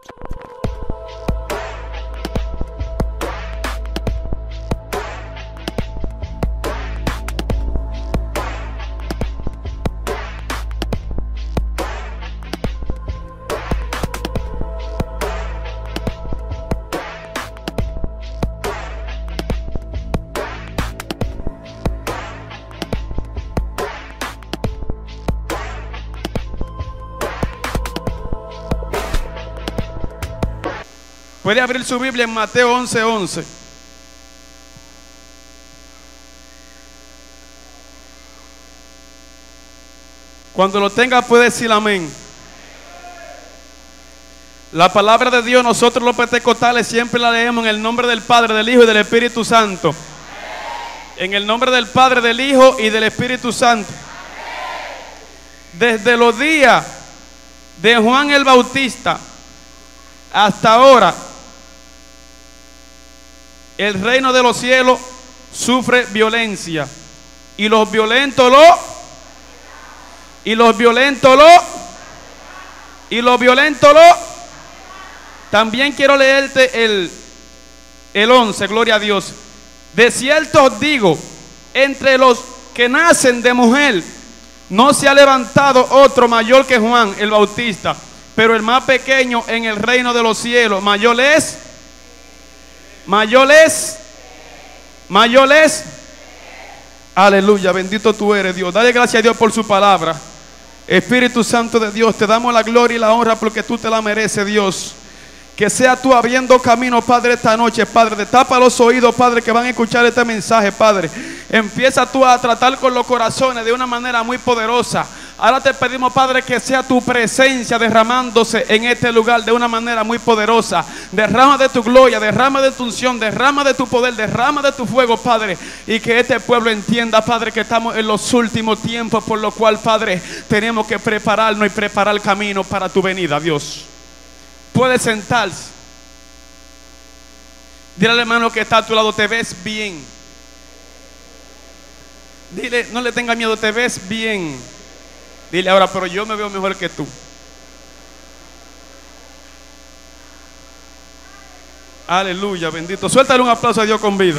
Puede abrir su Biblia en Mateo 11:11. Cuando lo tenga puede decir amén. La palabra de Dios nosotros los pentecostales siempre la leemos en el nombre del Padre, del Hijo y del Espíritu Santo. En el nombre del Padre, del Hijo y del Espíritu Santo. Desde los días de Juan el Bautista hasta ahora, el reino de los cielos sufre violencia y los violentos También quiero leerte el 11, gloria a Dios. De cierto os digo, entre los que nacen de mujer no se ha levantado otro mayor que Juan el Bautista, pero el más pequeño en el reino de los cielos mayor es. Aleluya, bendito tú eres, Dios. Dale gracias a Dios por su palabra. Espíritu Santo de Dios, te damos la gloria y la honra porque tú te la mereces, Dios. Que sea tú abriendo camino, Padre, esta noche, Padre. Destapa los oídos, Padre, que van a escuchar este mensaje, Padre. Empieza tú a tratar con los corazones de una manera muy poderosa. Ahora te pedimos, Padre, que sea tu presencia derramándose en este lugar de una manera muy poderosa. Derrama de tu gloria, derrama de tu unción, derrama de tu poder, derrama de tu fuego, Padre. Y que este pueblo entienda, Padre, que estamos en los últimos tiempos, por lo cual, Padre, tenemos que prepararnos y preparar el camino para tu venida, Dios. Puede sentarse. Dile al hermano que está a tu lado, te ves bien. Dile, no le tenga miedo, te ves bien. Dile ahora, pero yo me veo mejor que tú. Aleluya, bendito. Suéltale un aplauso a Dios con vida.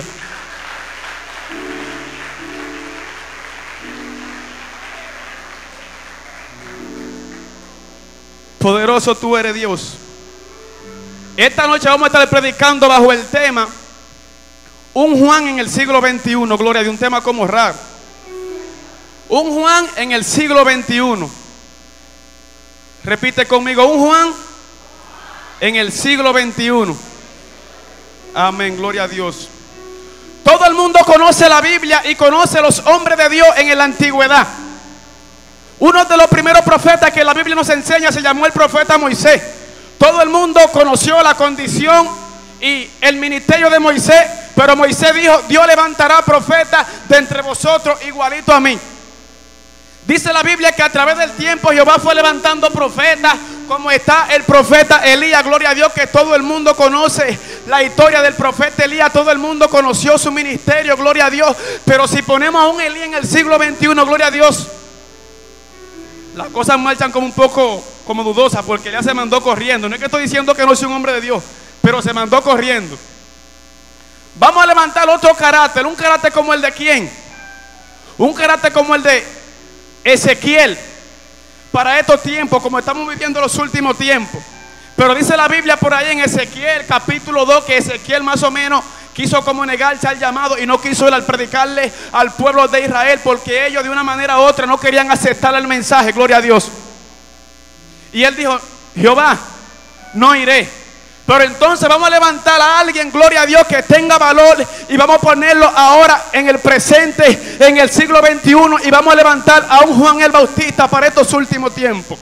Poderoso tú eres, Dios. Esta noche vamos a estar predicando bajo el tema un Juan en el siglo XXI. Gloria a Dios, un tema como raro. Un Juan en el siglo XXI. Repite conmigo, un Juan en el siglo XXI. Amén, gloria a Dios. Todo el mundo conoce la Biblia y conoce los hombres de Dios en la antigüedad. Uno de los primeros profetas que la Biblia nos enseña se llamó el profeta Moisés. Todo el mundo conoció la condición y el ministerio de Moisés, pero Moisés dijo, Dios levantará profetas de entre vosotros igualito a mí. Dice la Biblia que a través del tiempo Jehová fue levantando profetas, como está el profeta Elías, gloria a Dios, que todo el mundo conoce la historia del profeta Elías, todo el mundo conoció su ministerio, gloria a Dios. Pero si ponemos a un Elías en el siglo XXI, gloria a Dios, las cosas marchan como un poco como dudosas, porque Elías se mandó corriendo. No es que estoy diciendo que no sea un hombre de Dios, pero se mandó corriendo. Vamos a levantar otro carácter, un carácter como el de ¿quién? Un carácter como el de Ezequiel, para estos tiempos, como estamos viviendo los últimos tiempos. Pero dice la Biblia por ahí en Ezequiel capítulo 2 que Ezequiel más o menos quiso como negarse al llamado y no quiso ir al predicarle al pueblo de Israel, porque ellos de una manera u otra no querían aceptar el mensaje, gloria a Dios. Y él dijo, Jehová, no iré. Pero entonces vamos a levantar a alguien, gloria a Dios, que tenga valor, y vamos a ponerlo ahora en el presente, en el siglo XXI, y vamos a levantar a un Juan el Bautista para estos últimos tiempos.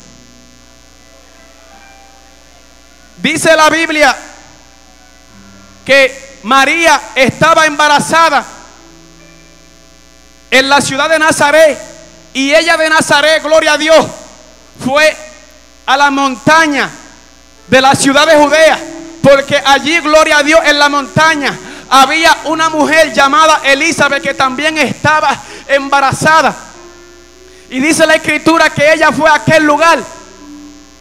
Dice la Biblia que María estaba embarazada en la ciudad de Nazaret, y ella de Nazaret, gloria a Dios, fue a la montaña de la ciudad de Judea, porque allí, gloria a Dios, en la montaña había una mujer llamada Elizabeth que también estaba embarazada. Y dice la escritura que ella fue a aquel lugar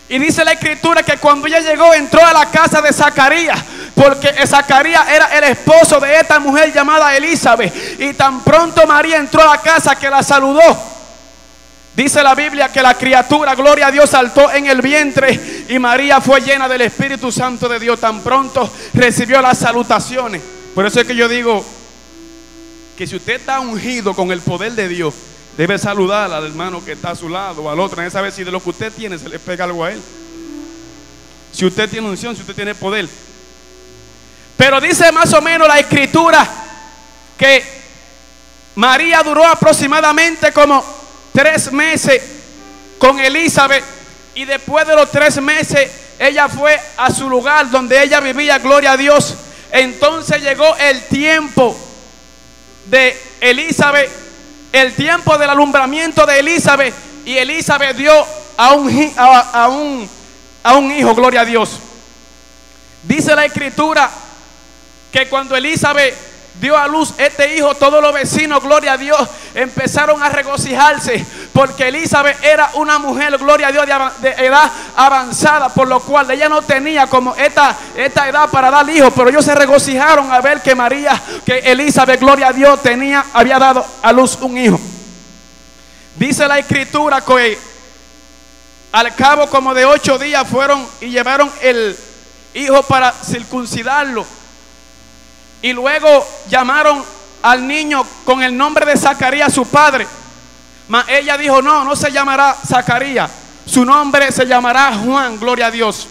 Y dice la escritura que cuando ella llegó, entró a la casa de Zacarías, porque Zacarías era el esposo de esta mujer llamada Elizabeth. Y tan pronto María entró a la casa que la saludó, dice la Biblia que la criatura, gloria a Dios, saltó en el vientre y María fue llena del Espíritu Santo de Dios. Tan pronto recibió las salutaciones. Por eso es que yo digo que si usted está ungido con el poder de Dios, debe saludar al hermano que está a su lado o al otro. Debe saber si de lo que usted tiene se le pega algo a él. Si usted tiene unción, si usted tiene poder. Pero dice más o menos la escritura que María duró aproximadamente como 3 meses con Elizabeth. Y después de los 3 meses ella fue a su lugar donde ella vivía, gloria a Dios. Entonces llegó el tiempo de Elizabeth, el tiempo del alumbramiento de Elizabeth, y Elizabeth dio a un hijo, gloria a Dios. Dice la escritura que cuando Elizabeth dio a luz este hijo, todos los vecinos, gloria a Dios, empezaron a regocijarse, porque Elizabeth era una mujer, gloria a Dios, de edad avanzada, por lo cual ella no tenía como esta edad para dar hijos, pero ellos se regocijaron a ver que Elizabeth, gloria a Dios, había dado a luz un hijo. Dice la escritura que al cabo como de 8 días fueron y llevaron el hijo para circuncidarlo. Y luego llamaron al niño con el nombre de Zacarías, su padre. Mas ella dijo: no se llamará Zacarías, su nombre se llamará Juan, gloria a Dios.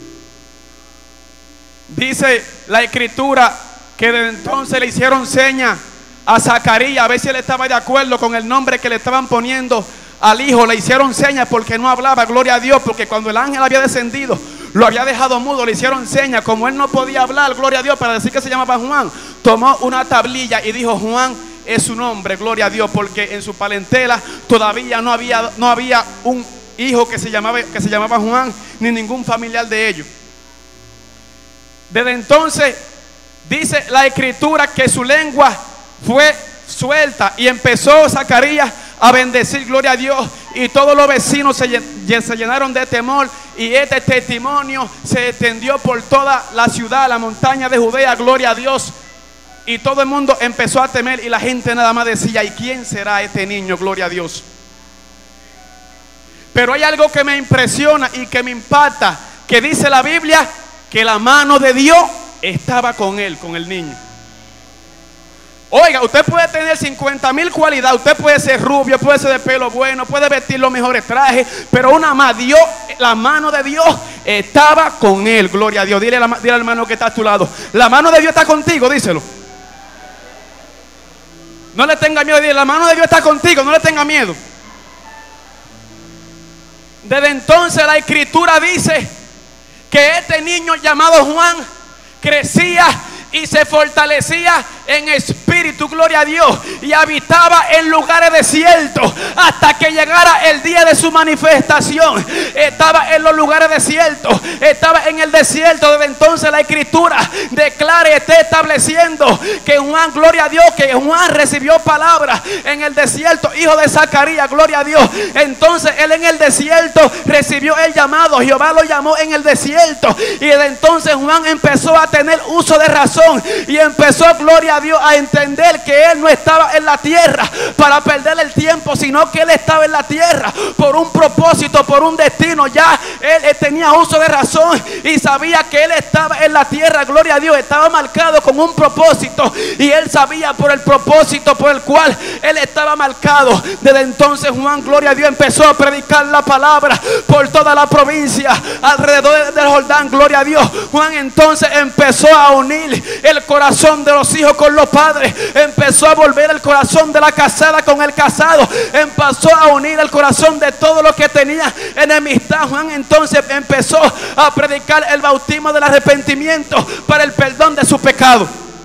Dice la escritura que desde entonces le hicieron señas a Zacarías a ver si él estaba de acuerdo con el nombre que le estaban poniendo al hijo. Le hicieron señas porque no hablaba, gloria a Dios, porque cuando el ángel había descendido lo había dejado mudo. Le hicieron señas, como él no podía hablar, gloria a Dios, para decir que se llamaba Juan, tomó una tablilla y dijo: Juan es su nombre, gloria a Dios, porque en su parentela todavía no había un hijo que se llamaba Juan, ni ningún familiar de ellos. Desde entonces dice la escritura que su lengua fue suelta y empezó Zacarías a bendecir, gloria a Dios, y todos los vecinos se llenaron de temor, y este testimonio se extendió por toda la ciudad, la montaña de Judea, gloria a Dios, y todo el mundo empezó a temer, y la gente nada más decía: ¿y quién será este niño? Gloria a Dios. Pero hay algo que me impresiona y que me impacta, que dice la Biblia que la mano de Dios estaba con él, con el niño. Oiga, usted puede tener 50,000 cualidades, usted puede ser rubio, puede ser de pelo bueno, puede vestir los mejores trajes, pero una más, la mano de Dios estaba con él, gloria a Dios. Dile al hermano que está a tu lado: la mano de Dios está contigo, díselo. No le tenga miedo, dile: la mano de Dios está contigo, no le tenga miedo. Desde entonces la escritura dice que este niño llamado Juan crecía y se fortalecía en espíritu, gloria a Dios, y habitaba en lugares desiertos hasta que llegara el día de su manifestación. Estaba en los lugares desiertos, estaba en el desierto. Desde entonces la escritura declara y está estableciendo que Juan, gloria a Dios, que Juan recibió palabra en el desierto, hijo de Zacarías, gloria a Dios. Entonces él en el desierto recibió el llamado, Jehová lo llamó en el desierto, y desde entonces Juan empezó a tener uso de razón y empezó, gloria a Dios, a entender que él no estaba en la tierra para perder el tiempo, sino que él estaba en la tierra por un propósito, por un destino. Ya él tenía uso de razón y sabía que él estaba en la tierra, gloria a Dios, estaba marcado con un propósito, y él sabía por el propósito por el cual él estaba marcado. Desde entonces Juan, gloria a Dios, empezó a predicar la palabra por toda la provincia alrededor del Jordán, gloria a Dios. Juan entonces empezó a unir el corazón de los hijos con los padres, empezó a volver el corazón de la casada con el casado, empezó a unir el corazón de todos los que tenían enemistad. Juan entonces empezó a predicar el bautismo del arrepentimiento para el perdón de su pecado.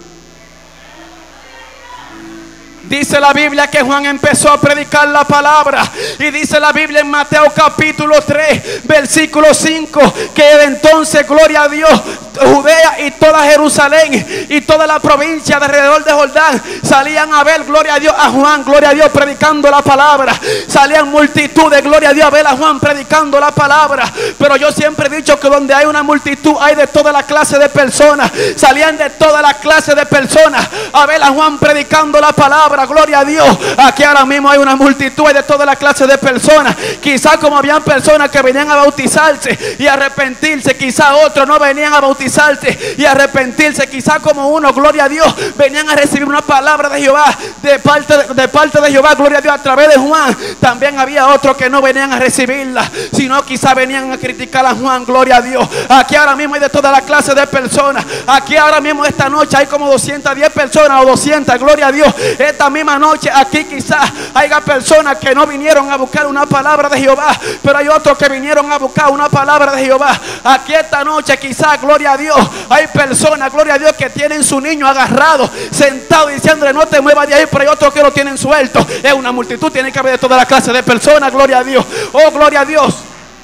Dice la Biblia que Juan empezó a predicar la palabra, y dice la Biblia en Mateo capítulo 3 versículo 5 que de entonces, gloria a Dios, Judea y toda Jerusalén y toda la provincia de alrededor de Jordán salían a ver, gloria a Dios, a Juan, gloria a Dios, predicando la palabra. Salían multitudes, gloria a Dios, a ver a Juan predicando la palabra. Pero yo siempre he dicho que donde hay una multitud hay de toda la clase de personas. Salían de toda la clase de personas a ver a Juan predicando la palabra, gloria a Dios. Aquí ahora mismo hay una multitud, hay de toda la clase de personas. Quizás como habían personas que venían a bautizarse y arrepentirse, quizás otros no venían a bautizarse y arrepentirse. Quizás como uno, gloria a Dios, venían a recibir una palabra de Jehová, de parte de Jehová, gloria a Dios, a través de Juan. También había otros que no venían a recibirla, sino quizás venían a criticar a Juan, gloria a Dios. Aquí ahora mismo hay de toda la clase de personas. Aquí ahora mismo esta noche hay como 210 personas o 200, gloria a Dios. Esta misma noche aquí quizás haya personas que no vinieron a buscar una palabra de Jehová, pero hay otros que vinieron a buscar una palabra de Jehová. Aquí esta noche quizás, gloria a Dios, hay personas, gloria a Dios, que tienen su niño agarrado, sentado, diciéndole no te muevas de ahí, pero hay otros que lo tienen suelto. Es una multitud, tiene que haber de toda la clase de personas, gloria a Dios. Oh, gloria a Dios.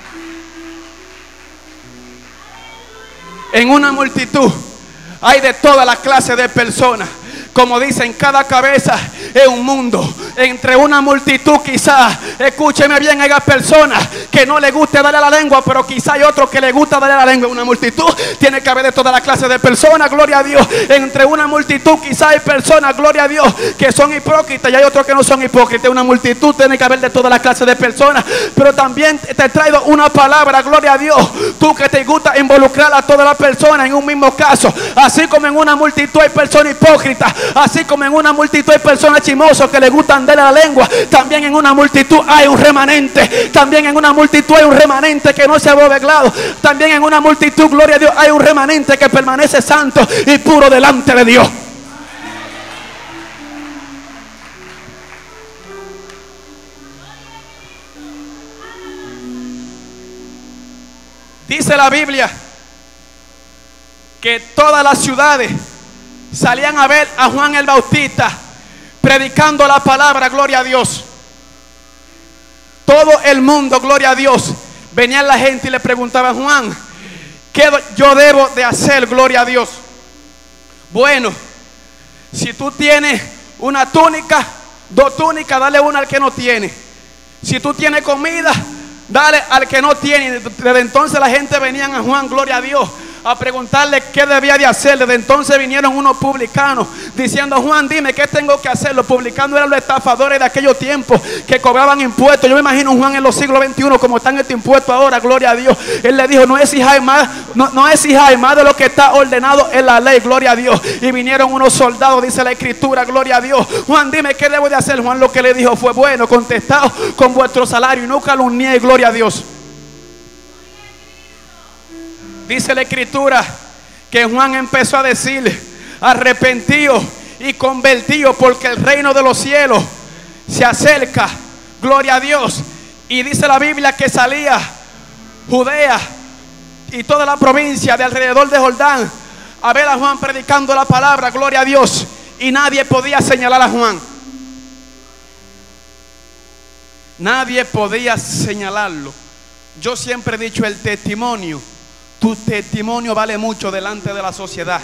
En una multitud hay de toda la clase de personas. Como dicen, cada cabeza es un mundo. Entre una multitud quizás, escúcheme bien, hay personas que no les guste darle a la lengua, pero quizás hay otros que les gusta darle a la lengua. Una multitud tiene que haber de toda la clase de personas, gloria a Dios. Entre una multitud quizás hay personas, gloria a Dios, que son hipócritas y hay otros que no son hipócritas. Una multitud tiene que haber de toda la clase de personas. Pero también te he traído una palabra, gloria a Dios. Tú que te gusta involucrar a todas las personas en un mismo caso. Así como en una multitud hay personas hipócritas, así como en una multitud hay personas chismosas que les gustan darle la lengua, también en una multitud hay un remanente. También en una multitud hay un remanente que no se ha aboveglado. También en una multitud, gloria a Dios, hay un remanente que permanece santo y puro delante de Dios. Dice la Biblia que todas las ciudades salían a ver a Juan el Bautista predicando la palabra, gloria a Dios. Todo el mundo, gloria a Dios, venía la gente y le preguntaba a Juan, ¿qué yo debo de hacer, gloria a Dios? Bueno, si tú tienes una túnica, 2 túnicas, dale una al que no tiene. Si tú tienes comida, dale al que no tiene. Desde entonces la gente venía a Juan, gloria a Dios, a preguntarle qué debía de hacer. Desde entonces vinieron unos publicanos diciendo, Juan, dime qué tengo que hacer. Los publicanos eran los estafadores de aquellos tiempos que cobraban impuestos. Yo me imagino Juan en los siglos XXI como están estos impuestos ahora, gloria a Dios. Él le dijo, no exijáis más de lo que está ordenado en la ley, gloria a Dios. Y vinieron unos soldados, dice la escritura, gloria a Dios. Juan, dime qué debo de hacer. Juan lo que le dijo fue, bueno, contestado con vuestro salario y no calumniéis, gloria a Dios. Dice la escritura que Juan empezó a decirle, arrepentidos y convertidos porque el reino de los cielos se acerca, gloria a Dios. Y dice la Biblia que salía Judea y toda la provincia de alrededor de Jordán a ver a Juan predicando la palabra, gloria a Dios. Y nadie podía señalar a Juan. Nadie podía señalarlo. Yo siempre he dicho, el testimonio, tu testimonio vale mucho delante de la sociedad.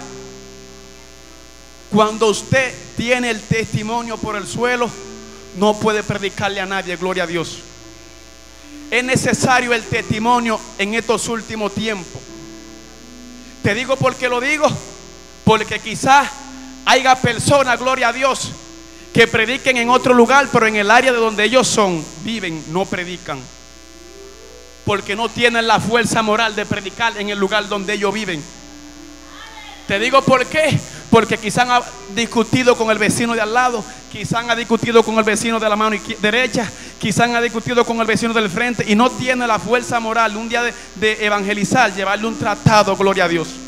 Cuando usted tiene el testimonio por el suelo, no puede predicarle a nadie, gloria a Dios. Es necesario el testimonio en estos últimos tiempos. Te digo porque lo digo, porque quizás haya personas, gloria a Dios, que prediquen en otro lugar, pero en el área de donde ellos viven, no predican. Porque no tienen la fuerza moral de predicar en el lugar donde ellos viven. Te digo por qué. Porque quizás han discutido con el vecino de al lado, quizás han discutido con el vecino de la mano derecha, quizás han discutido con el vecino del frente y no tiene la fuerza moral un día de evangelizar, llevarle un tratado, gloria a Dios.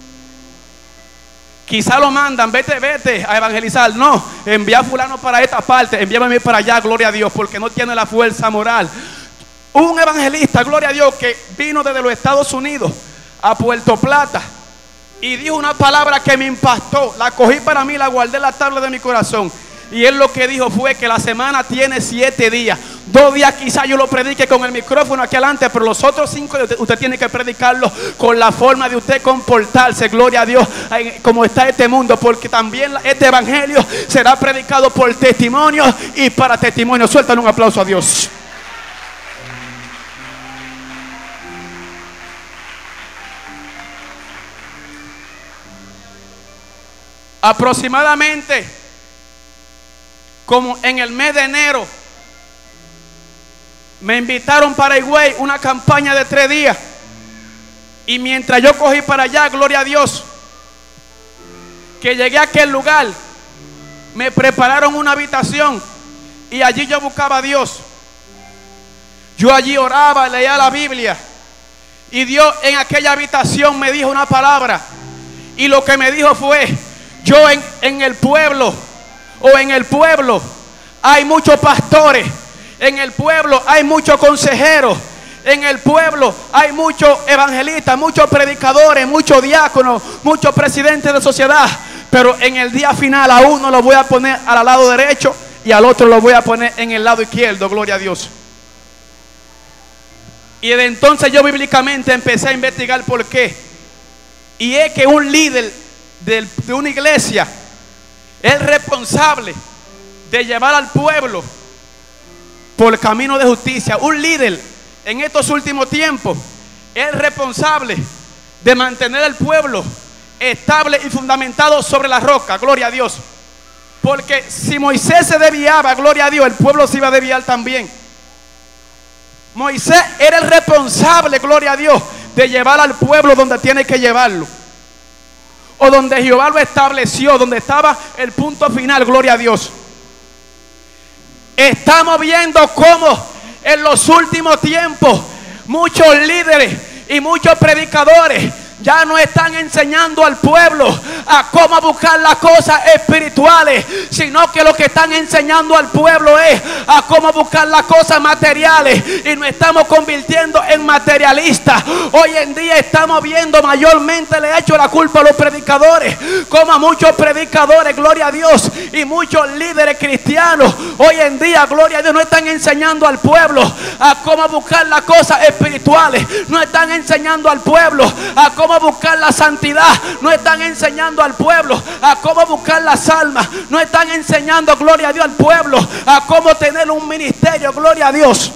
Quizás lo mandan, vete a evangelizar. No, envía a fulano para esta parte, envíame para allá, gloria a Dios, porque no tiene la fuerza moral. Un evangelista, gloria a Dios, que vino desde los Estados Unidos a Puerto Plata y dijo una palabra que me impactó. La cogí para mí, la guardé en la tabla de mi corazón. Y él lo que dijo fue que la semana tiene 7 días. 2 días quizás yo lo predique con el micrófono aquí adelante, pero los otros 5 usted tiene que predicarlo con la forma de usted comportarse, gloria a Dios, como está este mundo, porque también este evangelio será predicado por testimonios y para testimonios. Sueltan un aplauso a Dios. Aproximadamente como en el mes de enero me invitaron para Higüey, una campaña de 3 días. Y mientras yo cogí para allá, gloria a Dios, que llegué a aquel lugar, me prepararon una habitación y allí yo buscaba a Dios. Yo allí oraba, leía la Biblia, y Dios en aquella habitación me dijo una palabra. Y lo que me dijo fue: yo en el pueblo hay muchos pastores, en el pueblo hay muchos consejeros, en el pueblo hay muchos evangelistas, muchos predicadores, muchos diáconos, muchos presidentes de sociedad, pero en el día final a uno lo voy a poner al lado derecho y al otro lo voy a poner en el lado izquierdo, gloria a Dios. Y desde entonces yo bíblicamente empecé a investigar por qué. Y es que un líder de una iglesia es responsable de llevar al pueblo por el camino de justicia. Un líder en estos últimos tiempos es responsable de mantener al pueblo estable y fundamentado sobre la roca, gloria a Dios. Porque si Moisés se desviaba, gloria a Dios, el pueblo se iba a desviar también. Moisés era el responsable, gloria a Dios, de llevar al pueblo donde tiene que llevarlo, o donde Jehová lo estableció, donde estaba el punto final, gloria a Dios. Estamos viendo cómo en los últimos tiempos muchos líderes y muchos predicadores ya no están enseñando al pueblo a cómo buscar las cosas espirituales, sino que lo que están enseñando al pueblo es a cómo buscar las cosas materiales, y nos estamos convirtiendo en materialistas. Hoy en día estamos viendo, mayormente le he hecho la culpa a los predicadores, como a muchos predicadores, gloria a Dios, y muchos líderes cristianos hoy en día, gloria a Dios, no están enseñando al pueblo a cómo buscar las cosas espirituales, no están enseñando al pueblo a cómo buscar la santidad, no están enseñando al pueblo a cómo buscar las almas, no están enseñando, gloria a Dios, al pueblo a cómo tener un ministerio, gloria a Dios.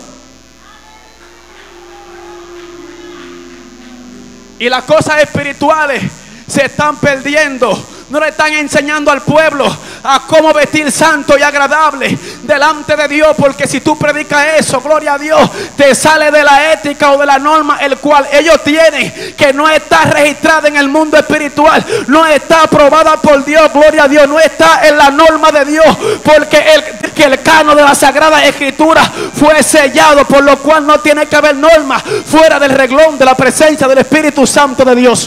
Y las cosas espirituales se están perdiendo. No le están enseñando al pueblo a cómo vestir santo y agradable delante de Dios, porque si tú predicas eso, gloria a Dios, te sale de la ética o de la norma el cual ellos tienen, que no está registrada en el mundo espiritual, no está aprobada por Dios, gloria a Dios, no está en la norma de Dios, porque el canon de la Sagrada Escritura fue sellado, por lo cual no tiene que haber norma fuera del reglón de la presencia del Espíritu Santo de Dios.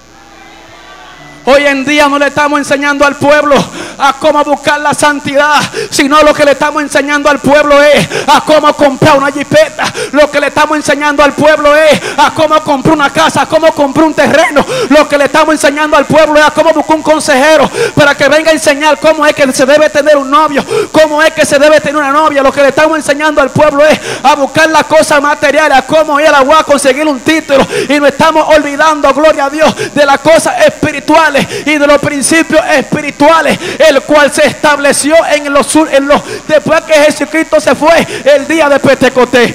Hoy en día no le estamos enseñando al pueblo a cómo buscar la santidad, sino lo que le estamos enseñando al pueblo es a cómo comprar una jipeta. Lo que le estamos enseñando al pueblo es a cómo comprar una casa, a cómo comprar un terreno. Lo que le estamos enseñando al pueblo es a cómo buscar un consejero para que venga a enseñar cómo es que se debe tener un novio, cómo es que se debe tener una novia. Lo que le estamos enseñando al pueblo es a buscar las cosas materiales, a cómo ir a a conseguir un título, y nos estamos olvidando, gloria a Dios, de las cosas espirituales y de los principios espirituales, el cual se estableció después que Jesucristo se fue el día de Pentecostés.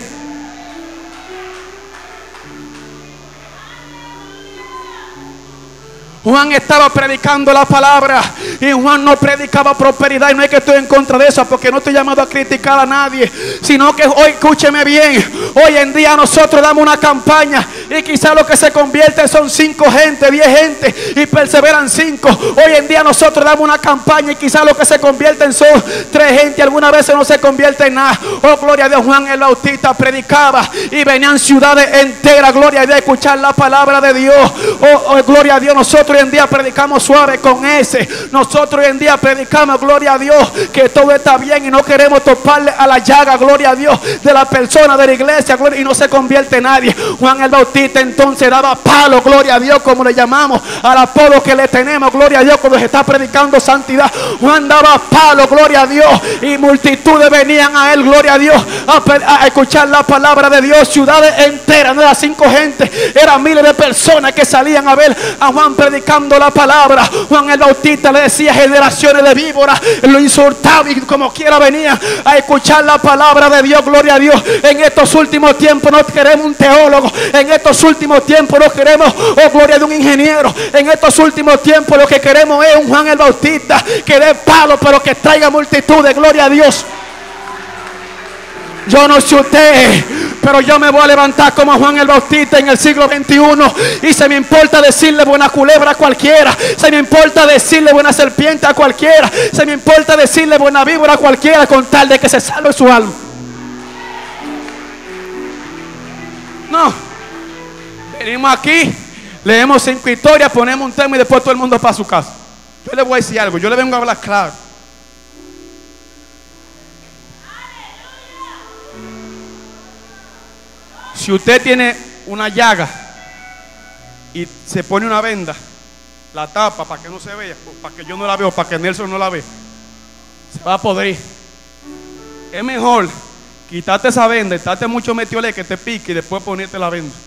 Juan estaba predicando la palabra, y Juan no predicaba prosperidad, y no es que estoy en contra de eso, porque no estoy llamado a criticar a nadie, sino que hoy, escúcheme bien, hoy en día nosotros damos una campaña y quizás lo que se convierte son 5 gente, 10 gente, y perseveran 5. Hoy en día nosotros damos una campaña y quizás lo que se convierten son 3 gente, algunas veces no se convierte en nada. Oh, gloria a Dios, Juan el Bautista predicaba y venían ciudades enteras, gloria a Dios, a escuchar la palabra de Dios. Oh, gloria a Dios, nosotros hoy en día predicamos suave con ese. Nosotros hoy en día predicamos, gloria a Dios, que todo está bien y no queremos toparle a la llaga, gloria a Dios, de la persona de la iglesia, gloria, y no se convierte nadie. Juan el Bautista Bautista entonces daba palo, gloria a Dios, como le llamamos al apodo que le tenemos, gloria a Dios, cuando se está predicando santidad. Juan daba palo, gloria a Dios, y multitudes venían a él, gloria a Dios, a escuchar la palabra de Dios. Ciudades enteras, no era 5 gente, eran miles de personas que salían a ver a Juan predicando la palabra. Juan el Bautista le decía generaciones de víboras, lo insultaba y como quiera venía a escuchar la palabra de Dios, gloria a Dios. En estos últimos tiempos no queremos un teólogo, en estos últimos tiempos no queremos, oh gloria, de un ingeniero. En estos últimos tiempos lo que queremos es un Juan el Bautista que dé palo, pero que traiga multitudes, gloria a Dios. Yo no sé usted, pero yo me voy a levantar como Juan el Bautista en el siglo XXI. Y se me importa decirle buena culebra a cualquiera, se me importa decirle buena serpiente a cualquiera, se me importa decirle buena víbora a cualquiera, con tal de que se salve su alma. No, venimos aquí, leemos 5 historias, ponemos un tema y después todo el mundo para su casa. Yo le voy a decir algo, yo le vengo a hablar claro. Si usted tiene una llaga y se pone una venda, la tapa para que no se vea, para que yo no la vea, para que Nelson no la vea, se va a podrir. Es mejor quitarte esa venda, estarte mucho metiolé que te pique y después ponerte la venda.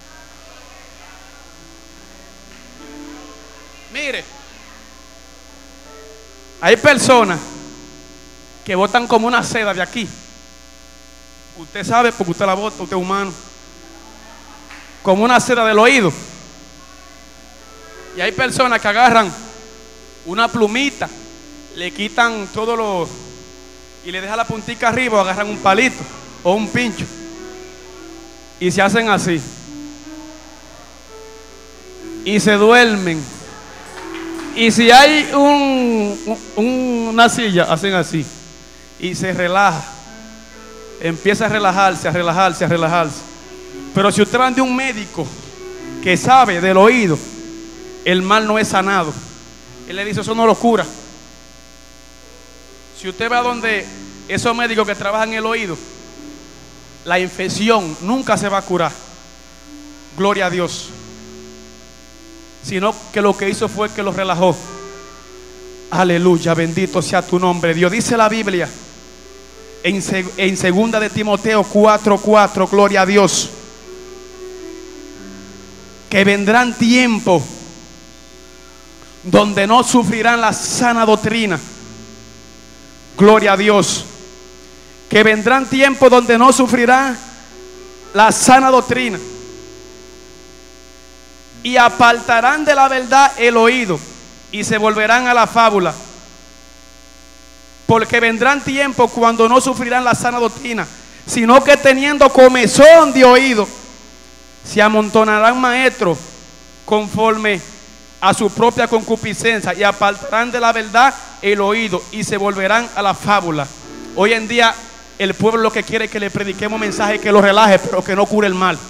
Mire, hay personas que botan como una seda de aquí. Usted sabe porque usted la bota, usted es humano. Como una seda del oído. Y hay personas que agarran una plumita, le quitan todo lo y le dejan la puntica arriba, o agarran un palito o un pincho y se hacen así y se duermen. Y si hay una silla, hacen así y se relaja, empieza a relajarse, a relajarse, a relajarse. Pero si usted va de un médico que sabe del oído, el mal no es sanado. Él le dice, eso no lo cura. Si usted va donde esos médicos que trabajan en el oído, la infección nunca se va a curar. Gloria a Dios. Sino que lo que hizo fue que lo relajó. Aleluya, bendito sea tu nombre, Dios. Dice la Biblia en segunda de Timoteo 4:4, gloria a Dios, que vendrán tiempos donde no sufrirán la sana doctrina. Gloria a Dios. Que vendrán tiempos donde no sufrirán la sana doctrina y apartarán de la verdad el oído y se volverán a la fábula. Porque vendrán tiempos cuando no sufrirán la sana doctrina, sino que teniendo comezón de oído, se amontonarán maestros conforme a su propia concupiscencia y apartarán de la verdad el oído y se volverán a la fábula. Hoy en día el pueblo lo que quiere es que le prediquemos mensajes que lo relaje, pero que no cure el mal.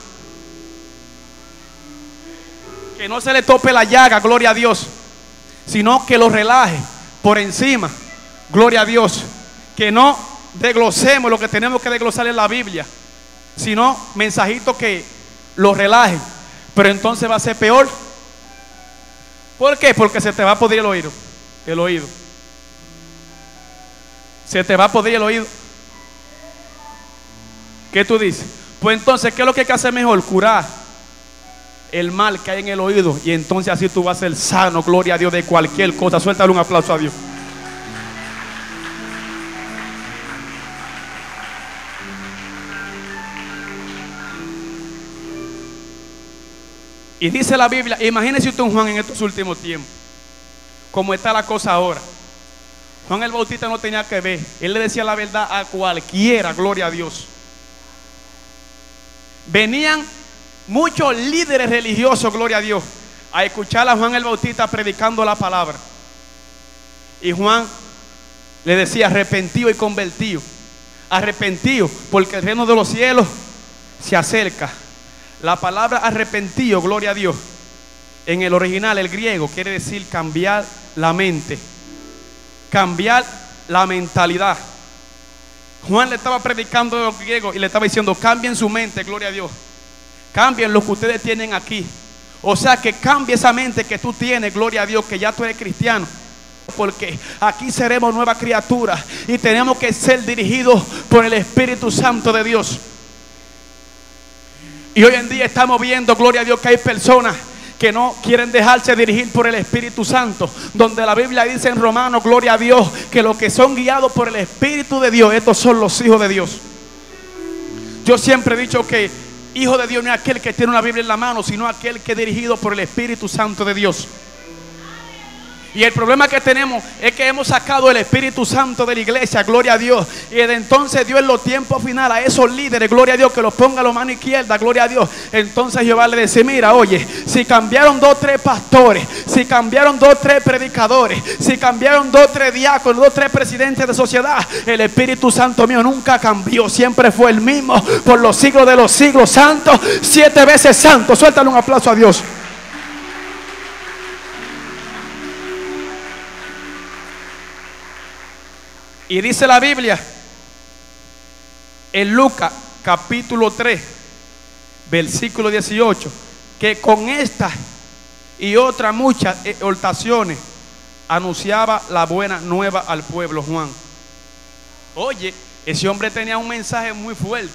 Que no se le tope la llaga, gloria a Dios, sino que lo relaje por encima, gloria a Dios. Que no desglosemos lo que tenemos que desglosar en la Biblia, sino mensajitos que lo relajen. Pero entonces va a ser peor. ¿Por qué? Porque se te va a podrir el oído. El oído. Se te va a podrir el oído. ¿Qué tú dices? Pues entonces, ¿qué es lo que hay que hacer mejor? Curar el mal que hay en el oído. Y entonces así tú vas a ser sano, gloria a Dios, de cualquier cosa. Suéltale un aplauso a Dios. Y dice la Biblia, imagínese usted un Juan en estos últimos tiempos, como está la cosa ahora. Juan el Bautista no tenía que ver, él le decía la verdad a cualquiera, gloria a Dios. Venían muchos líderes religiosos, gloria a Dios, a escuchar a Juan el Bautista predicando la palabra. Y Juan le decía arrepentido y convertido. Arrepentido porque el reino de los cielos se acerca. La palabra arrepentido, gloria a Dios, en el original, el griego, quiere decir cambiar la mente, cambiar la mentalidad. Juan le estaba predicando a los griegos y le estaba diciendo, cambien su mente, gloria a Dios. Cambien lo que ustedes tienen aquí. O sea, que cambie esa mente que tú tienes, gloria a Dios, que ya tú eres cristiano. Porque aquí seremos nueva criatura y tenemos que ser dirigidos por el Espíritu Santo de Dios. Y hoy en día estamos viendo, gloria a Dios, que hay personas que no quieren dejarse dirigir por el Espíritu Santo, donde la Biblia dice en Romanos, gloria a Dios, que los que son guiados por el Espíritu de Dios, estos son los hijos de Dios. Yo siempre he dicho que hijo de Dios no es aquel que tiene una Biblia en la mano, sino aquel que es dirigido por el Espíritu Santo de Dios. Y el problema que tenemos es que hemos sacado el Espíritu Santo de la iglesia, gloria a Dios. Y desde entonces Dios en los tiempos finales a esos líderes, gloria a Dios, que los ponga a la mano izquierda, gloria a Dios. Entonces Jehová le dice, mira, oye, si cambiaron 2 o 3 pastores, si cambiaron 2 o 3 predicadores, si cambiaron 2 o 3 diáconos, 2 o 3 presidentes de sociedad, el Espíritu Santo mío nunca cambió, siempre fue el mismo por los siglos de los siglos, santo, 7 veces santo. Suéltale un aplauso a Dios. Y dice la Biblia en Lucas capítulo 3 versículo 18, que con estas y otras muchas exhortaciones anunciaba la buena nueva al pueblo Juan. Oye, ese hombre tenía un mensaje muy fuerte.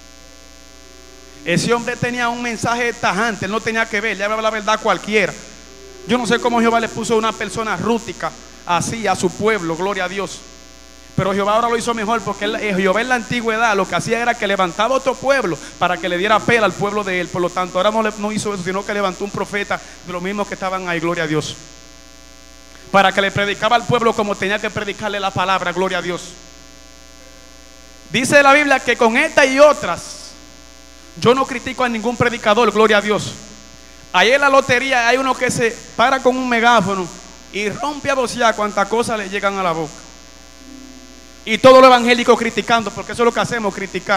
Ese hombre tenía un mensaje tajante. Él no tenía que ver, le hablaba la verdad a cualquiera. Yo no sé cómo Jehová le puso a una persona rústica así a su pueblo, gloria a Dios. Pero Jehová ahora lo hizo mejor, porque Jehová en la antigüedad lo que hacía era que levantaba otro pueblo para que le diera pela al pueblo de él. Por lo tanto, ahora no hizo eso, sino que levantó un profeta de los mismos que estaban ahí, gloria a Dios, para que le predicaba al pueblo como tenía que predicarle la palabra, gloria a Dios. Dice la Biblia que con estas y otras, yo no critico a ningún predicador, gloria a Dios. Ahí en la lotería hay uno que se para con un megáfono y rompe a vocear cuantas cosas le llegan a la boca. Y todos los evangélicos criticando, porque eso es lo que hacemos, criticar.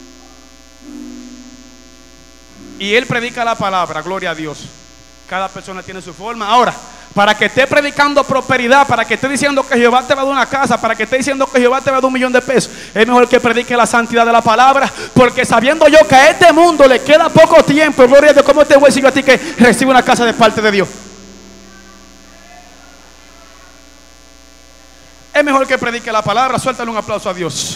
Y él predica la palabra, gloria a Dios. Cada persona tiene su forma. Ahora, para que esté predicando prosperidad, para que esté diciendo que Jehová te va a dar una casa, para que esté diciendo que Jehová te va a dar $1 millón, es mejor que predique la santidad de la palabra. Porque sabiendo yo que a este mundo le queda poco tiempo, gloria a Dios, ¿cómo te voy a decir a ti que recibe una casa de parte de Dios? Es mejor que predique la palabra. Suéltale un aplauso a Dios.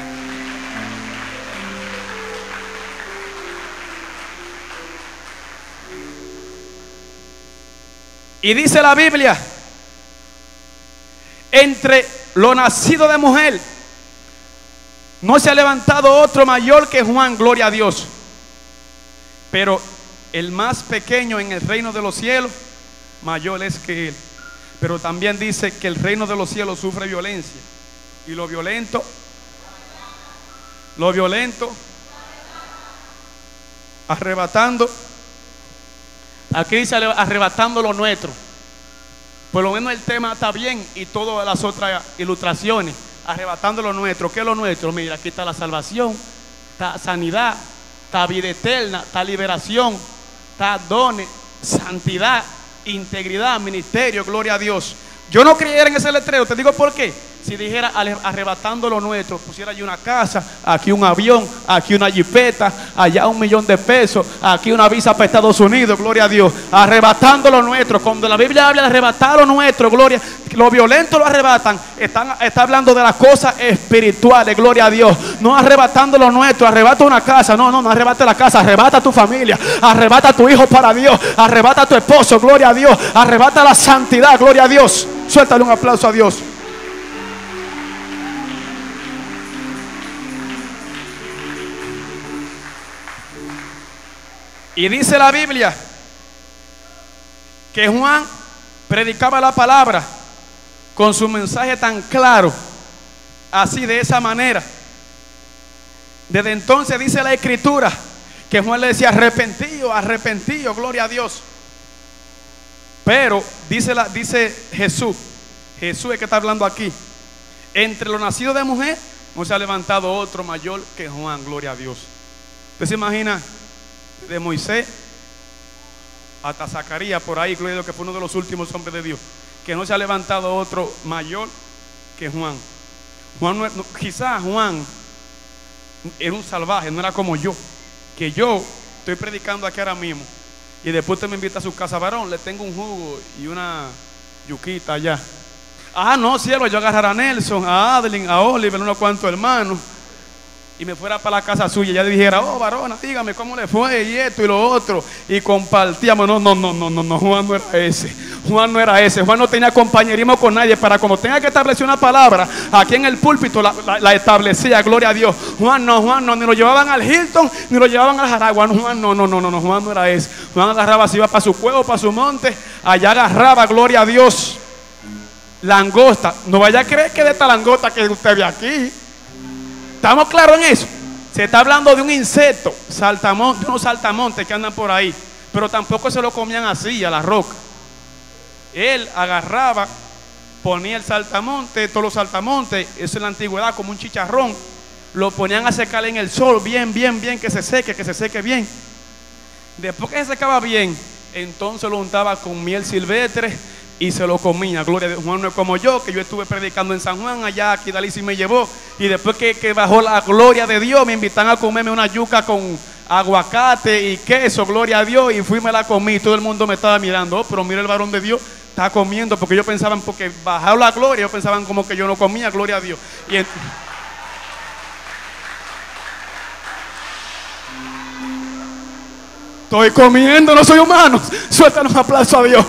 Y dice la Biblia, entre lo nacido de mujer no se ha levantado otro mayor que Juan, gloria a Dios. Pero el más pequeño en el reino de los cielos, mayor es que él. Pero también dice que el reino de los cielos sufre violencia. Y lo violento, arrebatando. Aquí dice arrebatando lo nuestro. Por lo menos el tema está bien y todas las otras ilustraciones. Arrebatando lo nuestro. ¿Qué es lo nuestro? Mira, aquí está la salvación, está sanidad, está vida eterna, está liberación, está dones, santidad, integridad, ministerio, gloria a Dios. Yo no creyera en ese letrero, te digo por qué. Si dijera arrebatando lo nuestro, pusiera allí una casa, aquí un avión, aquí una jipeta, allá $1 millón, aquí una visa para Estados Unidos, gloria a Dios. Arrebatando lo nuestro. Cuando la Biblia habla de arrebatar lo nuestro, gloria, lo violento lo arrebatan, está hablando de las cosas espirituales, gloria a Dios. No arrebatando lo nuestro, arrebata una casa, no arrebata la casa, arrebata tu familia, arrebata a tu hijo para Dios, arrebata a tu esposo, gloria a Dios, arrebata la santidad, gloria a Dios. Suéltale un aplauso a Dios. Y dice la Biblia que Juan predicaba la palabra con su mensaje tan claro, así de esa manera. Desde entonces dice la Escritura que Juan le decía arrepentido, arrepentido, gloria a Dios. Pero dice Jesús es que está hablando aquí. Entre los nacidos de mujer no se ha levantado otro mayor que Juan, gloria a Dios. ¿Usted se imagina? De Moisés hasta Zacarías, por ahí, gloria a Dios, que fue uno de los últimos hombres de Dios, que no se ha levantado otro mayor que Juan. Quizás Juan era un salvaje, no era como yo, que yo Estoy predicando aquí ahora mismo. Y después usted me invita a su casa, varón, le tengo un jugo y una yuquita allá. Ah, no, cielo, yo agarrara a Nelson, a Adeline, a Oliver, unos cuantos hermanos, y me fuera para la casa suya y ya dijera, oh, varona, dígame cómo le fue y esto y lo otro, y compartíamos. No, Juan no era ese. Juan no era ese. Juan no tenía compañerismo con nadie para cuando tenga que establecer una palabra aquí en el púlpito la establecía, gloria a Dios. Juan no, ni lo llevaban al Hilton ni lo llevaban al Jaraguá. Juan no, Juan no era ese. Juan agarraba, se iba para su cuevo, para su monte, allá agarraba, gloria a Dios, langosta. No vaya a creer que de esta langosta que usted ve aquí. ¿Estamos claros en eso? Se está hablando de un insecto, saltamonte, unos saltamontes que andan por ahí, pero tampoco se lo comían así a la roca. Él agarraba, ponía el saltamonte, todos los saltamontes, eso en la antigüedad como un chicharrón, lo ponían a secar en el sol, bien, que se seque bien. Después que se secaba bien, entonces lo untaba con miel silvestre y se lo comía. Gloria a Dios. Juan no es como yo, que yo estuve predicando en San Juan, allá aquí Dalí me llevó, y después que bajó la gloria de Dios, me invitan a comerme una yuca con aguacate y queso, gloria a Dios, y fui y me la comí. Todo el mundo me estaba mirando, oh, pero mira el varón de Dios está comiendo, porque ellos pensaban, porque bajó la gloria, ellos pensaban como que yo no comía, gloria a Dios. Estoy comiendo, no soy humano. Suéltanos un aplauso a Dios.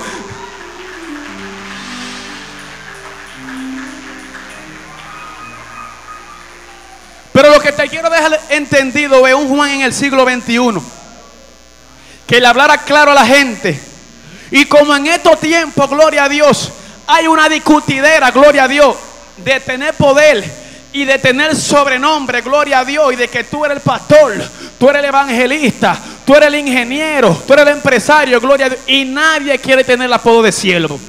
Pero lo que te quiero dejar entendido es un Juan en el siglo XXI que le hablara claro a la gente. Y como en estos tiempos, gloria a Dios, hay una discutidera, gloria a Dios, de tener poder y de tener sobrenombre, gloria a Dios, y de que tú eres el pastor, tú eres el evangelista, tú eres el ingeniero, tú eres el empresario, gloria a Dios, y nadie quiere tener el apodo de siervo.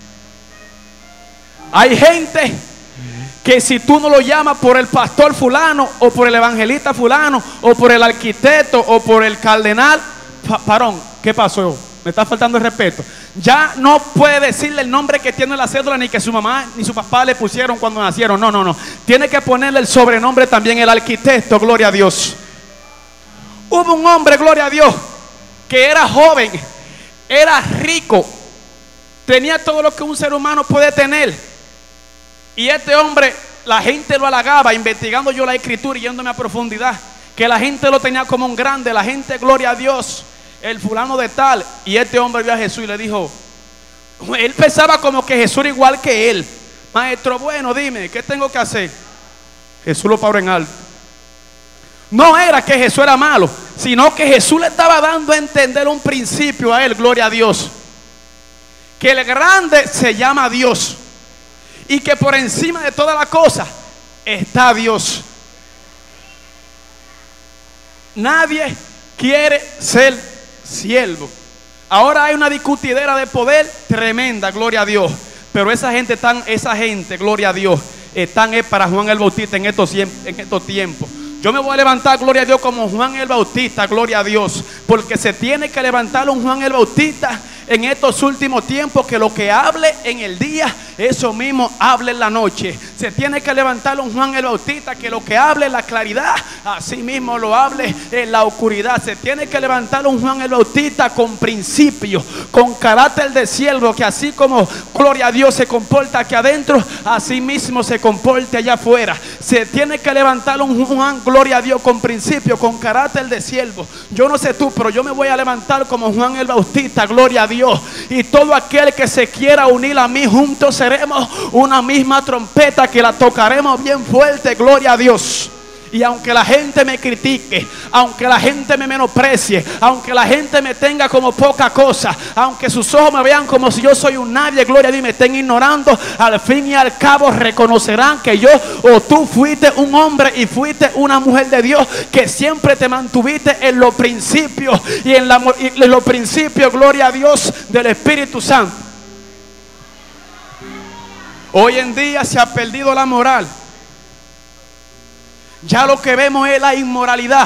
Hay gente que si tú no lo llamas por el pastor fulano, o por el evangelista fulano, o por el arquitecto, o por el cardenal, varón, ¿qué pasó? Me está faltando el respeto. Ya no puede decirle el nombre que tiene la cédula, ni que su mamá ni su papá le pusieron cuando nacieron. No. Tiene que ponerle el sobrenombre también, el arquitecto, gloria a Dios. Hubo un hombre, gloria a Dios, que era joven, era rico, tenía todo lo que un ser humano puede tener. Y este hombre, la gente lo halagaba, investigando yo la escritura y yéndome a profundidad, que la gente lo tenía como un grande, la gente, gloria a Dios, el fulano de tal. Y este hombre vio a Jesús y le dijo, él pensaba como que Jesús era igual que él. Maestro, bueno, dime, ¿qué tengo que hacer? Jesús lo paró en alto. No era que Jesús era malo, sino que Jesús le estaba dando a entender un principio a él, gloria a Dios, que el grande se llama Dios, y que por encima de toda la cosa está Dios. Nadie quiere ser siervo. Ahora hay una discutidera de poder tremenda, gloria a Dios. Pero esa gente, gloria a Dios, están para Juan el Bautista en estos tiempos. Yo me voy a levantar, gloria a Dios, como Juan el Bautista, gloria a Dios, porque se tiene que levantar un Juan el Bautista en estos últimos tiempos, que lo que hable en el día, eso mismo hable en la noche. Se tiene que levantar un Juan el Bautista, que lo que hable en la claridad, así mismo lo hable en la oscuridad. Se tiene que levantar un Juan el Bautista con principios, con carácter de siervo, que así como, gloria a Dios, se comporta aquí adentro, así mismo se comporte allá afuera. Se tiene que levantar un Juan, gloria a Dios, con principios, con carácter de siervo. Yo no sé tú, pero yo me voy a levantar como Juan el Bautista, gloria a Dios. Y todo aquel que se quiera unir a mí, juntos seremos una misma trompeta, que la tocaremos bien fuerte, gloria a Dios. Y aunque la gente me critique, aunque la gente me menosprecie, aunque la gente me tenga como poca cosa, aunque sus ojos me vean como si yo soy un nadie, gloria a Dios, y me estén ignorando, al fin y al cabo reconocerán que yo o tú fuiste un hombre y fuiste una mujer de Dios, que siempre te mantuviste en los principios y en los principios, gloria a Dios, del Espíritu Santo. Hoy en día se ha perdido la moral. Ya lo que vemos es la inmoralidad,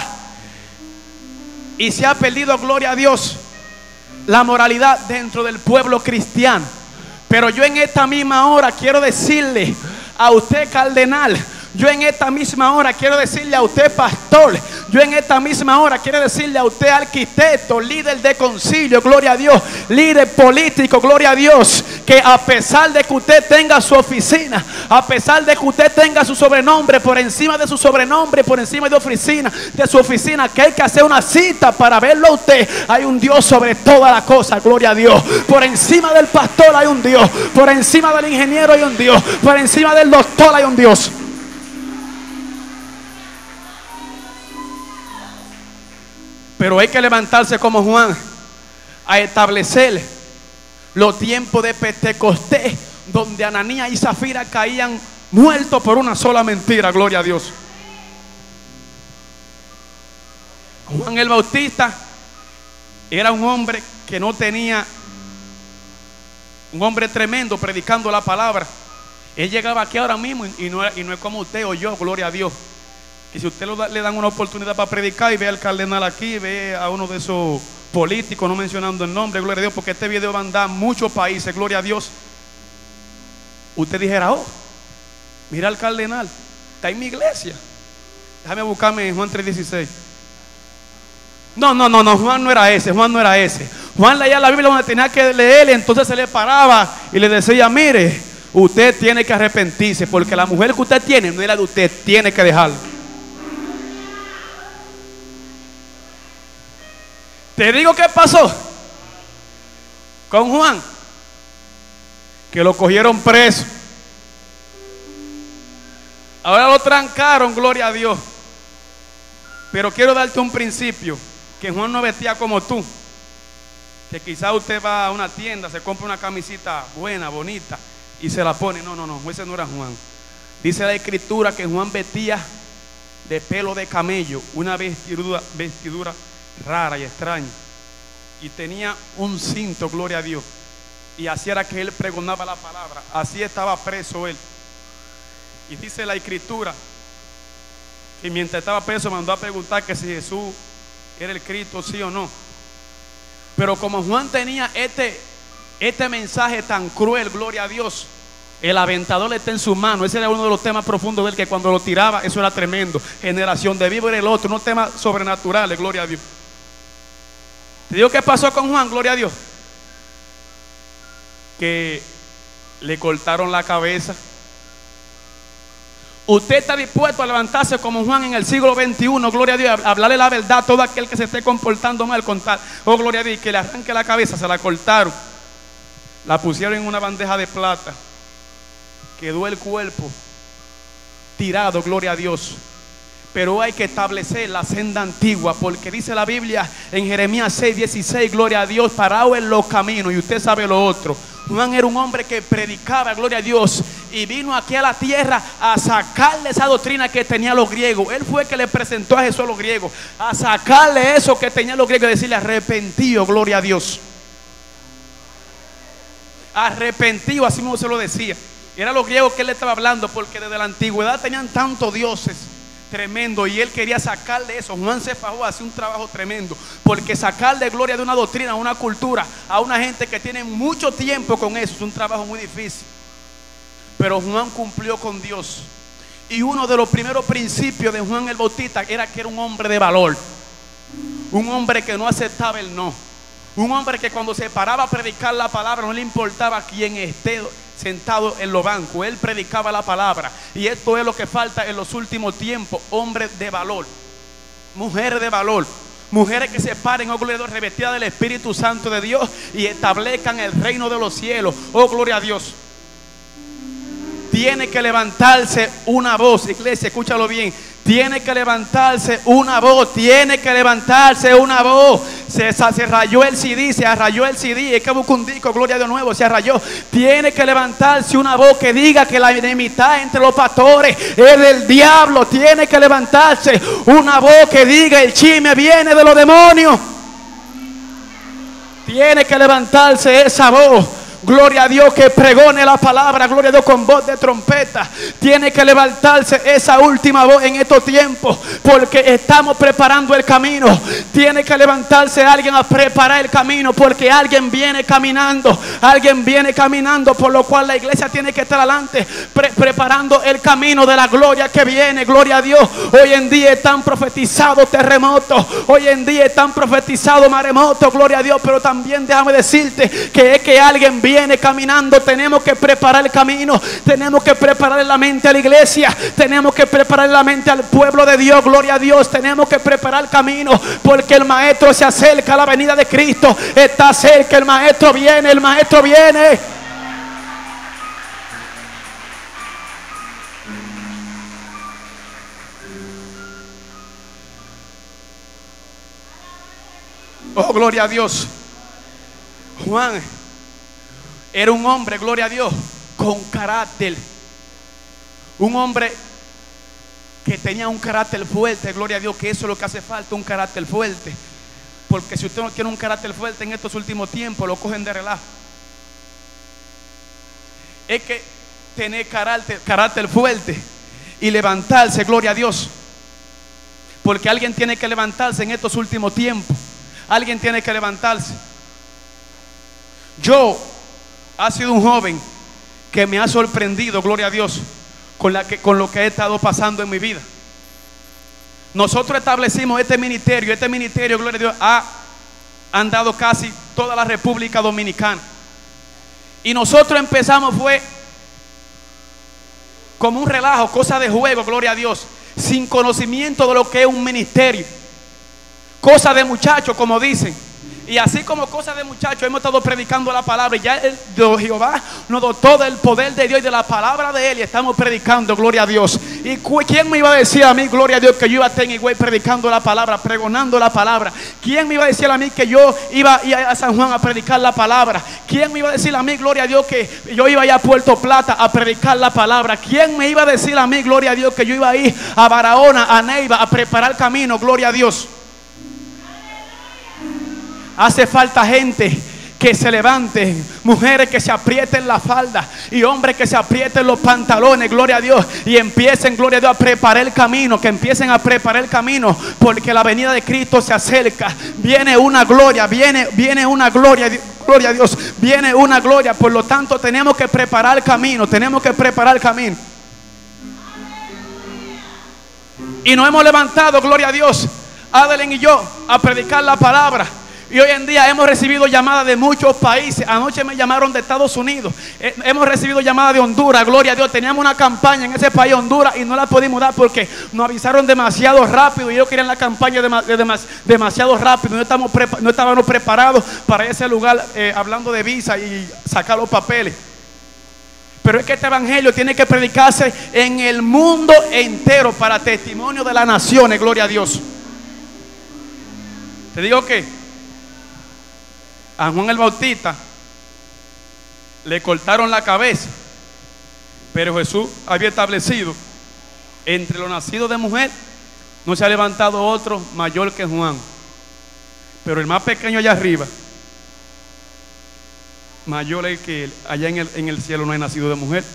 y se ha perdido, gloria a Dios, la moralidad dentro del pueblo cristiano. Pero yo en esta misma hora quiero decirle a usted, cardenal, yo en esta misma hora quiero decirle a usted, pastor, yo en esta misma hora quiero decirle a usted, arquitecto, líder de concilio, gloria a Dios, líder político, gloria a Dios, que a pesar de que usted tenga su oficina, a pesar de que usted tenga su sobrenombre, por encima de su sobrenombre, por encima de su oficina, que hay que hacer una cita para verlo a usted. Hay un Dios sobre todas las cosas, gloria a Dios. Por encima del pastor hay un Dios, por encima del ingeniero hay un Dios, por encima del doctor hay un Dios. Pero hay que levantarse como Juan a establecer los tiempos de Pentecostés, donde Ananías y Zafira caían muertos por una sola mentira, gloria a Dios. Juan el Bautista era un hombre que no tenía, un hombre tremendo predicando la palabra. Él llegaba aquí ahora mismo y no es como usted o yo, gloria a Dios. Y si usted le dan una oportunidad para predicar y ve al cardenal aquí, ve a uno de esos políticos, no mencionando el nombre, gloria a Dios, porque este video va a andar en muchos países, gloria a Dios. Usted dijera, oh, mira al cardenal, está en mi iglesia. Déjame buscarme en Juan 3:16. No, Juan no era ese, Juan leía la Biblia donde tenía que leer, y entonces se le paraba y le decía, mire, usted tiene que arrepentirse, porque la mujer que usted tiene no es la de usted, tiene que dejarla. Te digo qué pasó con Juan, que lo cogieron preso. Ahora lo trancaron, gloria a Dios. Pero quiero darte un principio, que Juan no vestía como tú. Que quizás usted va a una tienda, se compra una camisita buena, bonita y se la pone. No, ese no era Juan. Dice la escritura que Juan vestía de pelo de camello, una vestidura rara y extraña, y tenía un cinto, gloria a Dios, y así era que él pregonaba la palabra. Así estaba preso él. Y dice la escritura que mientras estaba preso mandó a preguntar que si Jesús era el Cristo, sí o no. Pero como Juan tenía este mensaje tan cruel, gloria a Dios, el aventador está en su mano. Ese era uno de los temas profundos de él, que cuando lo tiraba, eso era tremendo. Generación de vivo era el otro, unos temas sobrenaturales, gloria a Dios. Te digo qué pasó con Juan, gloria a Dios. Que le cortaron la cabeza. Usted está dispuesto a levantarse como Juan en el siglo XXI, gloria a Dios, a hablarle la verdad a todo aquel que se esté comportando mal, contar, oh gloria a Dios, que le arranque la cabeza. Se la cortaron, la pusieron en una bandeja de plata, quedó el cuerpo tirado, gloria a Dios. Pero hay que establecer la senda antigua, porque dice la Biblia en Jeremías 6:16, gloria a Dios, parado en los caminos. Y usted sabe lo otro. Juan era un hombre que predicaba, gloria a Dios, y vino aquí a la tierra a sacarle esa doctrina que tenían los griegos. Él fue el que le presentó a Jesús a los griegos, a sacarle eso que tenían los griegos y decirle arrepentido, gloria a Dios. Arrepentido, así mismo se lo decía. Era los griegos que él le estaba hablando, porque desde la antigüedad tenían tantos dioses tremendo, y él quería sacarle eso. Juan se fajó, hace un trabajo tremendo, porque sacarle gloria de una doctrina, a una cultura, a una gente que tiene mucho tiempo con eso, es un trabajo muy difícil. Pero Juan cumplió con Dios, y uno de los primeros principios de Juan el Bautista era que era un hombre de valor, un hombre que no aceptaba el no, un hombre que cuando se paraba a predicar la palabra no le importaba quién esté sentado en los bancos, él predicaba la palabra. Y esto es lo que falta en los últimos tiempos: hombres de valor, mujeres de valor, mujeres que se paren, oh gloria a Dios, revestidas del Espíritu Santo de Dios y establezcan el reino de los cielos, oh gloria a Dios. Tiene que levantarse una voz, iglesia, escúchalo bien. Tiene que levantarse una voz, tiene que levantarse una voz. Se rayó el CD, se arrayó el CD, es que busca un disco, gloria a Dios, nuevo, se arrayó. Tiene que levantarse una voz que diga que la enemistad entre los pastores es del diablo. Tiene que levantarse una voz que diga el chisme viene de los demonios. Tiene que levantarse esa voz. gloria a Dios, que pregone la palabra, gloria a Dios, con voz de trompeta. Tiene que levantarse esa última voz en estos tiempos, porque estamos preparando el camino. Tiene que levantarse alguien a preparar el camino, porque alguien viene caminando, por lo cual la iglesia tiene que estar adelante, preparando el camino de la gloria que viene, gloria a Dios. Hoy en día están profetizados terremotos, hoy en día están profetizados maremotos, gloria a Dios, pero también déjame decirte que es que alguien viene caminando. Tenemos que preparar el camino, tenemos que preparar la mente a la iglesia, tenemos que preparar la mente al pueblo de Dios, gloria a Dios. Tenemos que preparar el camino, porque el maestro se acerca, la venida de Cristo está cerca, el maestro viene, el maestro viene. Oh, gloria a Dios. Juan era un hombre, gloria a Dios, con carácter. Un hombre que tenía un carácter fuerte, gloria a Dios, que eso es lo que hace falta, un carácter fuerte. Porque si usted no tiene un carácter fuerte en estos últimos tiempos, lo cogen de relajo. Es que tener carácter fuerte y levantarse, gloria a Dios. Porque alguien tiene que levantarse en estos últimos tiempos. Alguien tiene que levantarse. Yo ha sido un joven que me ha sorprendido, gloria a Dios, con lo que he estado pasando en mi vida. Nosotros establecimos este ministerio, gloria a Dios, ha andado casi toda la República Dominicana. Y nosotros empezamos fue como un relajo, cosa de juego, gloria a Dios, sin conocimiento de lo que es un ministerio. Cosa de muchachos, como dicen. Y así como cosa de muchachos, hemos estado predicando la palabra. Y ya Jehová nos dotó del poder de Dios y de la palabra de Él. Y estamos predicando, gloria a Dios. ¿Y quién me iba a decir a mí, gloria a Dios, que yo iba a estar en Higüey predicando la palabra, pregonando la palabra? ¿Quién me iba a decir a mí que yo iba a ir a San Juan a predicar la palabra? ¿Quién me iba a decir a mí, gloria a Dios, que yo iba a ir a Puerto Plata a predicar la palabra? ¿Quién me iba a decir a mí, gloria a Dios, que yo iba a ir a Barahona, a Neiva, a preparar camino, gloria a Dios? Hace falta gente que se levanten, mujeres que se aprieten la falda y hombres que se aprieten los pantalones, gloria a Dios, y empiecen, gloria a Dios, a preparar el camino, que empiecen a preparar el camino, porque la venida de Cristo se acerca. Viene una gloria, viene una gloria, gloria a Dios, viene una gloria. Por lo tanto tenemos que preparar el camino, y nos hemos levantado, gloria a Dios, Adeline y yo, a predicar la palabra. Y hoy en día hemos recibido llamadas de muchos países. Anoche me llamaron de Estados Unidos. Hemos recibido llamadas de Honduras, gloria a Dios. Teníamos una campaña en ese país, Honduras, y no la pudimos dar porque nos avisaron demasiado rápido. Y ellos querían la campaña demasiado rápido. No estábamos preparados para ese lugar, hablando de visa y sacar los papeles. Pero es que este evangelio tiene que predicarse en el mundo entero para testimonio de las naciones, gloria a Dios. Te digo que a Juan el Bautista le cortaron la cabeza, pero Jesús había establecido: entre los nacidos de mujer no se ha levantado otro mayor que Juan, pero el más pequeño allá arriba, mayor es que él. Allá en el cielo no hay nacido de mujer.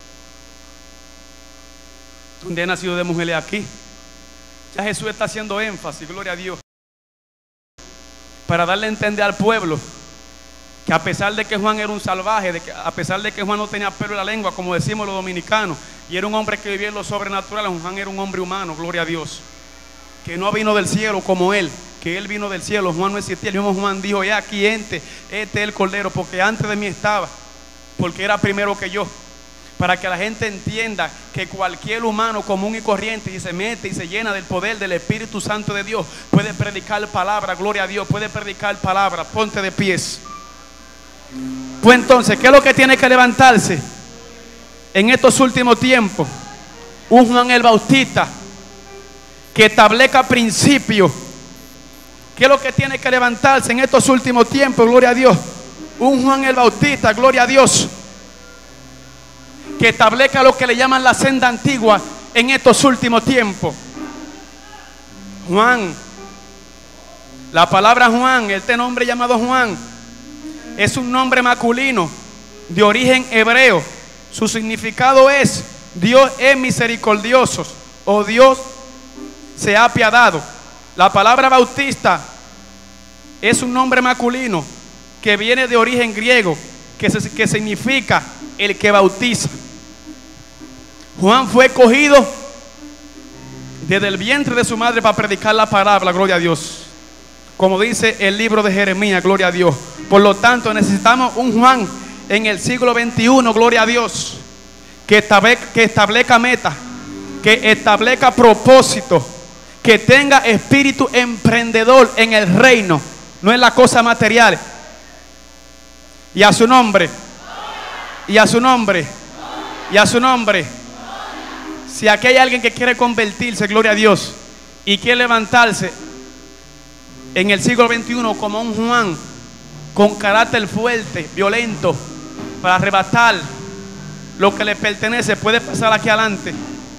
Donde hay nacido de mujer es aquí. Ya Jesús está haciendo énfasis, gloria a Dios, para darle a entender al pueblo que a pesar de que Juan era un salvaje, a pesar de que Juan no tenía pelo en la lengua, como decimos los dominicanos, y era un hombre que vivía en lo sobrenatural, Juan era un hombre humano, gloria a Dios, que no vino del cielo como él, que él vino del cielo. Juan no existía. El mismo Juan dijo: he aquí este es el Cordero, porque antes de mí estaba, porque era primero que yo. Para que la gente entienda que cualquier humano común y corriente, y se mete y se llena del poder del Espíritu Santo de Dios, puede predicar palabra, gloria a Dios, puede predicar palabra. Ponte de pies. Pues entonces, ¿qué es lo que tiene que levantarse en estos últimos tiempos? Un Juan el Bautista que establezca principios. ¿Qué es lo que tiene que levantarse en estos últimos tiempos? Gloria a Dios. Un Juan el Bautista, gloria a Dios, que establezca lo que le llaman la senda antigua en estos últimos tiempos. Juan, la palabra Juan, este nombre llamado Juan, es un nombre masculino de origen hebreo. Su significado es: Dios es misericordioso, o Dios se ha apiadado. La palabra bautista es un nombre masculino que viene de origen griego, que significa el que bautiza. Juan fue escogido desde el vientre de su madre para predicar la palabra, gloria a Dios, como dice el libro de Jeremías, gloria a Dios. Por lo tanto, necesitamos un Juan en el siglo XXI, gloria a Dios, que establezca meta, que establezca propósito, que tenga espíritu emprendedor en el reino, no en las cosas materiales. Y a su nombre, y a su nombre, y a su nombre. Si aquí hay alguien que quiere convertirse, gloria a Dios, y quiere levantarse en el siglo XXI como un Juan con carácter fuerte, violento, para arrebatar lo que le pertenece, puede pasar aquí adelante.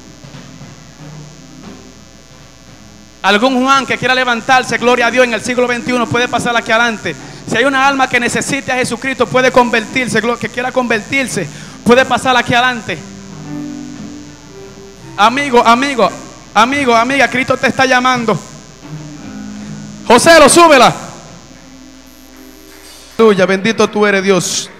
Algún Juan que quiera levantarse, gloria a Dios, en el siglo XXI, puede pasar aquí adelante. Si hay una alma que necesite a Jesucristo, puede convertirse, que quiera convertirse, puede pasar aquí adelante. Amigo, amiga, Cristo te está llamando. José, súbela. Tuya, bendito tú eres, Dios.